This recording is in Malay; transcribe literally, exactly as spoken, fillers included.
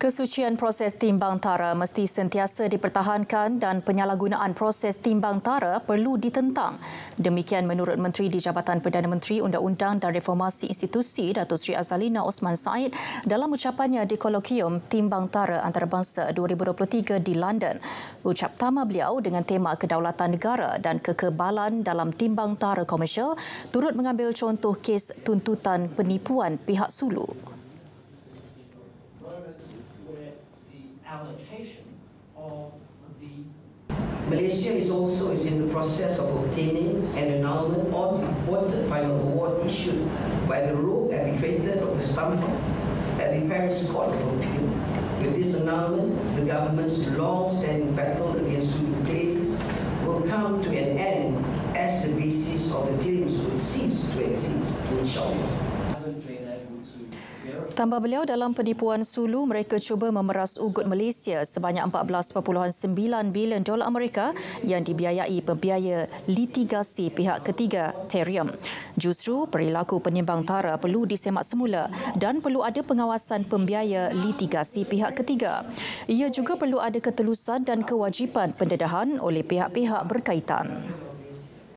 Kesucian proses timbang tara mesti sentiasa dipertahankan dan penyalahgunaan proses timbang tara perlu ditentang. Demikian menurut Menteri di Jabatan Perdana Menteri Undang-Undang dan Reformasi Institusi Datuk Seri Azalina Osman Said dalam ucapannya di Kolokium Timbang Tara Antarabangsa dua ribu dua puluh tiga di London. Ucap tama beliau dengan tema kedaulatan negara dan kekebalan dalam timbang tara komersial turut mengambil contoh kes tuntutan penipuan pihak Sulu. Malaysia is also is in the process of obtaining an annulment on the reported final award issued by the rogue arbitrator Doctor Stampa at the Paris Court of Appeal. With this annulment, the government's long-standing battle against Sulu claims will come to an end as the basis of the claims will cease to exist, inshallah. Tambah beliau, dalam penipuan Sulu, mereka cuba memeras ugut Malaysia sebanyak empat belas perpuluhan sembilan bilion dolar Amerika yang dibiayai pembiaya litigasi pihak ketiga, Terium. Justru, perilaku penimbang tara perlu disemak semula dan perlu ada pengawasan pembiaya litigasi pihak ketiga. Ia juga perlu ada ketelusan dan kewajipan pendedahan oleh pihak-pihak berkaitan.